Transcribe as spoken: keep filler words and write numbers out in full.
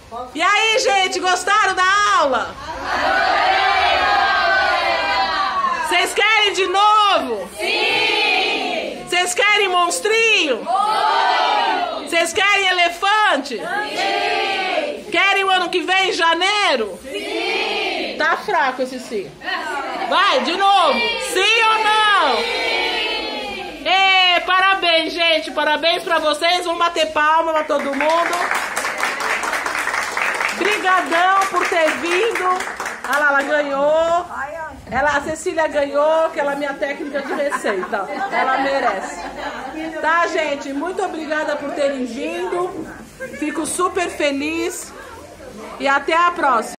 E aí, gente, gostaram da aula? Vocês querem de novo? Sim! Vocês querem monstrinho? Vocês querem elefante? Sim! Querem o ano que vem, em janeiro? Sim! Tá fraco esse sim. Vai, de novo. Sim, sim ou não? Sim! Ê, parabéns, gente. Parabéns pra vocês. Vamos bater palma pra todo mundo. Brigadão por ter vindo. Olha lá, ela ganhou. Ela, a Cecília ganhou, que ela é minha técnica de receita. Ela merece. Tá, gente? Muito obrigada por terem vindo. Fico super feliz. E até a próxima.